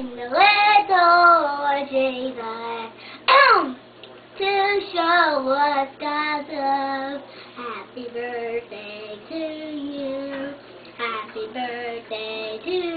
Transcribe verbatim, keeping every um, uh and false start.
sing the little Jesus um, to show us God's love. Happy birthday to you. Happy birthday to